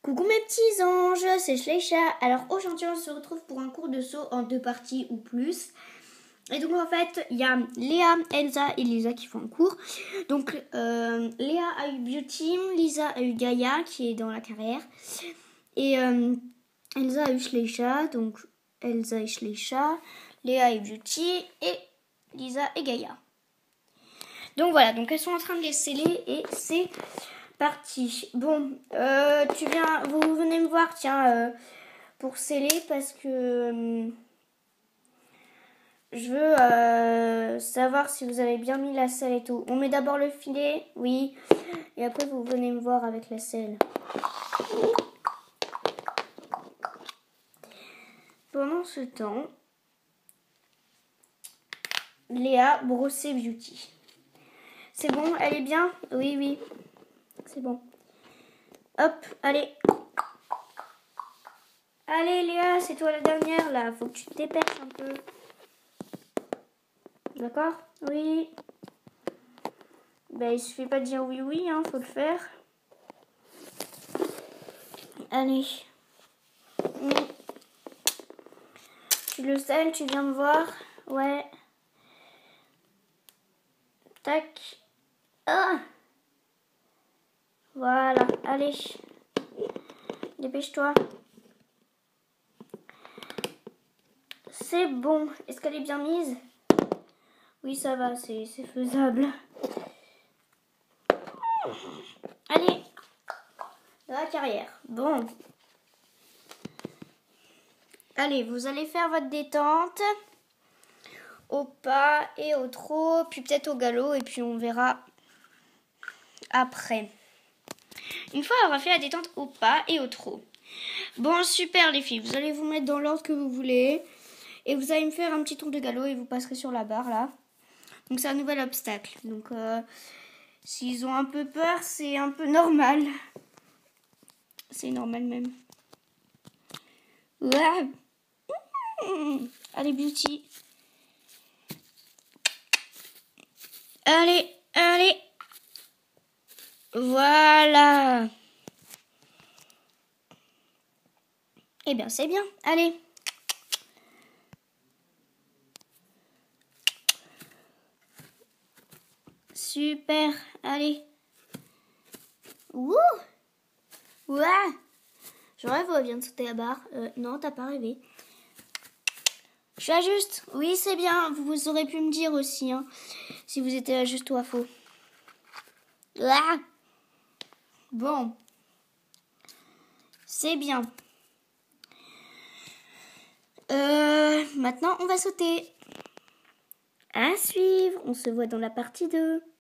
Coucou mes petits anges, c'est Shleisha. Alors aujourd'hui on se retrouve pour un cours de saut en 2 parties ou plus. Et donc en fait il y a Léa, Elsa et Lisa qui font un cours. Donc Léa a eu Beauty, Lisa a eu Gaïa qui est dans la carrière. Et Elsa a eu Shleisha, donc Elsa et Shleisha, Léa et Beauty et Lisa et Gaïa. Donc voilà, donc elles sont en train de les sceller et c'est parti. Bon, vous venez me voir, tiens, pour sceller parce que je veux savoir si vous avez bien mis la selle et tout. On met d'abord le filet, oui, et après vous venez me voir avec la selle. Pendant ce temps, Léa brossait Beauty. C'est bon, elle est bien? Oui, oui, c'est bon. Hop, allez. Allez Léa, c'est toi la dernière là, faut que tu te dépêches un peu. D'accord? Oui. Ben il suffit pas de dire oui oui, hein, faut le faire. Allez. Tu le selles, tu viens me voir? Ouais. Tac. Ah! Voilà, allez. Dépêche-toi. C'est bon. Est-ce qu'elle est bien mise? Oui, ça va, c'est faisable. Allez. Dans la carrière. Bon. Allez, vous allez faire votre détente. Au pas et au trot, puis peut-être au galop, et puis on verra après. Une fois, on aura fait la détente au pas et au trot. Bon, super les filles, vous allez vous mettre dans l'ordre que vous voulez. Et vous allez me faire un petit tour de galop et vous passerez sur la barre là. Donc c'est un nouvel obstacle. Donc s'ils ont un peu peur, c'est un peu normal. C'est normal même. Ouais. Allez Beauty. Allez, allez. Voilà. Eh bien, c'est bien. Allez. Super. Allez. Wouh. Ouais. Je rêve, elle vient de sauter la barre. Non, t'as pas rêvé. Je suis à juste. Oui, c'est bien. Vous aurez pu me dire aussi, hein, si vous étiez à juste ou à faux. Ah. Bon. C'est bien. Maintenant, on va sauter. À suivre. On se voit dans la partie 2.